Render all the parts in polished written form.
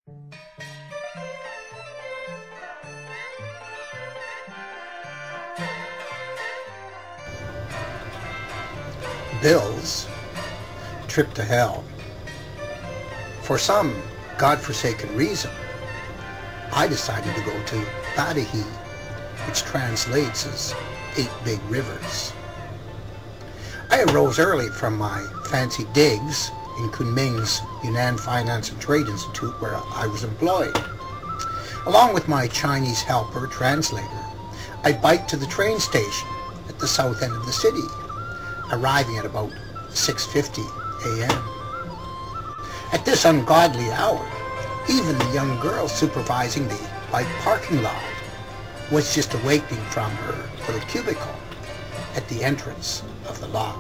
Bill's trip to hell. For some godforsaken reason, I decided to go to Badahi, which translates as 8 big rivers. I arose early from my fancy digs in Kunming's Yunnan Finance and Trade Institute, where I was employed. Along with my Chinese helper translator, I biked to the train station at the south end of the city, arriving at about 6:50 a.m. At this ungodly hour, even the young girl supervising the bike parking lot was just awakening from her little cubicle at the entrance of the lot.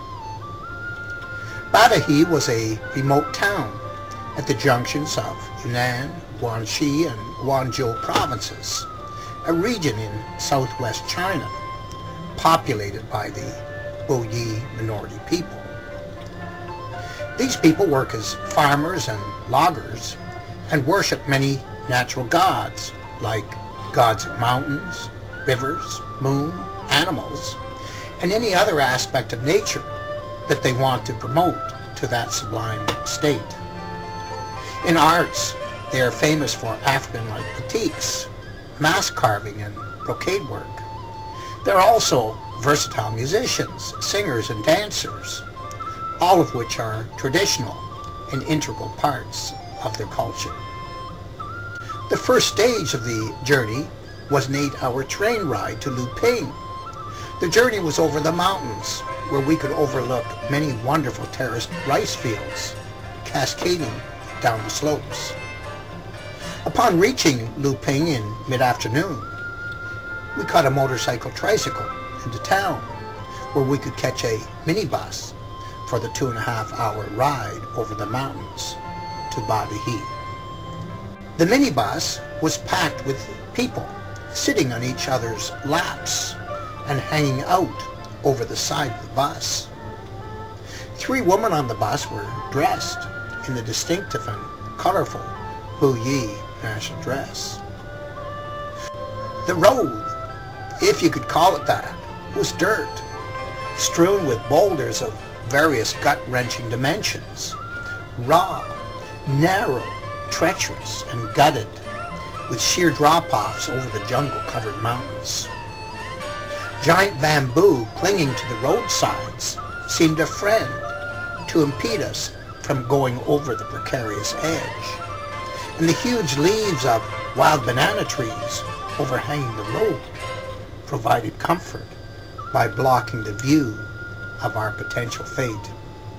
Badahi was a remote town at the junctions of Yunnan, Guangxi and Guangzhou provinces, a region in southwest China, populated by the Boyi minority people. These people work as farmers and loggers and worship many natural gods, like gods of mountains, rivers, moon, animals, and any other aspect of nature that they want to promote to that sublime state. In arts, they are famous for African-like batiks, mask carving, and brocade work. They're also versatile musicians, singers, and dancers, all of which are traditional and integral parts of their culture. The first stage of the journey was an 8-hour train ride to Luping. The journey was over the mountains, where we could overlook many wonderful terraced rice fields, cascading down the slopes. Upon reaching Luping in mid-afternoon, we caught a motorcycle tricycle into town, where we could catch a minibus for the 2.5-hour ride over the mountains to Badahi. The minibus was packed with people sitting on each other's laps and hanging out over the side of the bus. 3 women on the bus were dressed in the distinctive and colorful Boyi national dress. The road, if you could call it that, was dirt, strewn with boulders of various gut-wrenching dimensions, raw, narrow, treacherous, and gutted, with sheer drop-offs over the jungle-covered mountains. Giant bamboo clinging to the roadsides seemed a friend to impede us from going over the precarious edge, and the huge leaves of wild banana trees overhanging the road provided comfort by blocking the view of our potential fate.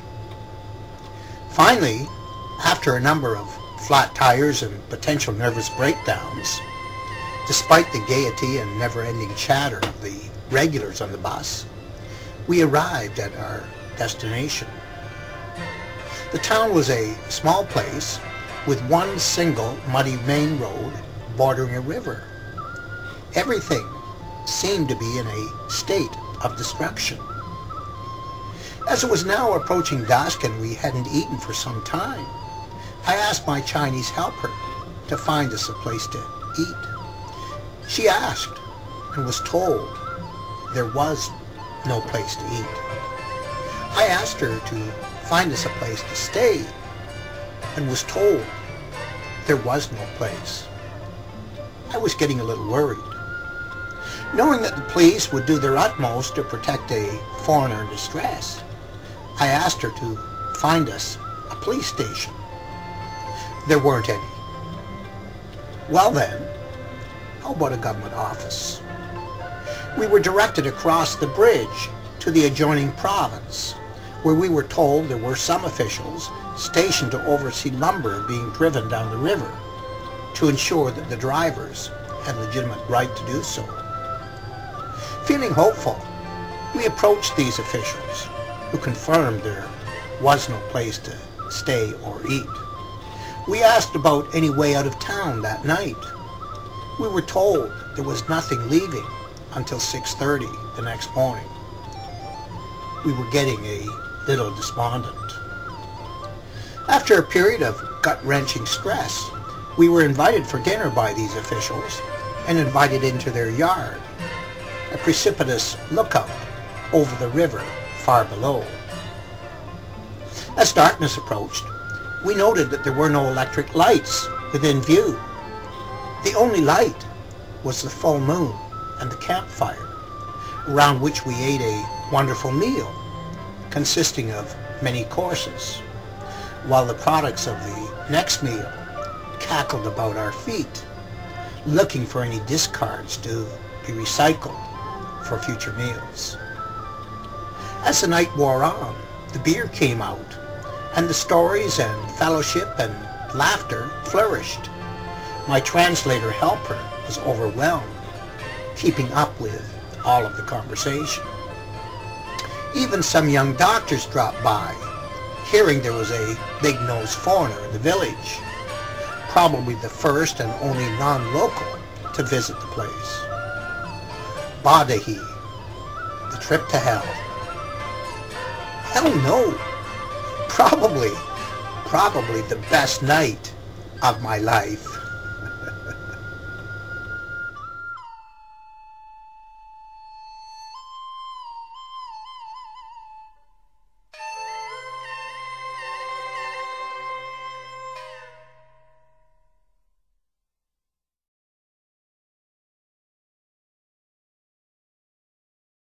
Finally, after a number of flat tires and potential nervous breakdowns, despite the gaiety and never-ending chatter of the regulars on the bus, we arrived at our destination. The town was a small place with one single muddy main road bordering a river. Everything seemed to be in a state of destruction. As it was now approaching dusk and we hadn't eaten for some time, I asked my Chinese helper to find us a place to eat. She asked and was told there was no place to eat. I asked her to find us a place to stay and was told there was no place. I was getting a little worried. Knowing that the police would do their utmost to protect a foreigner in distress, I asked her to find us a police station. There weren't any. Well then, how about a government office? We were directed across the bridge to the adjoining province, where we were told there were some officials stationed to oversee lumber being driven down the river, to ensure that the drivers had legitimate right to do so. Feeling hopeful, we approached these officials, who confirmed there was no place to stay or eat. We asked about any way out of town that night. We were told there was nothing leaving until 6:30 the next morning. We were getting a little despondent. After a period of gut-wrenching stress, We were invited for dinner by these officials and invited into their yard, a precipitous lookout over the river far below. As darkness approached, we noted that there were no electric lights within view. The only light was the full moon and the campfire, around which we ate a wonderful meal consisting of many courses, while the products of the next meal cackled about our feet, looking for any discards to be recycled for future meals. As the night wore on, the beer came out, and the stories and fellowship and laughter flourished. My translator helper was overwhelmed, keeping up with all of the conversation. Even some young doctors dropped by, hearing there was a big-nosed foreigner in the village, probably the first and only non-local to visit the place. Badahi, the trip to hell. Hell no! Probably the best night of my life.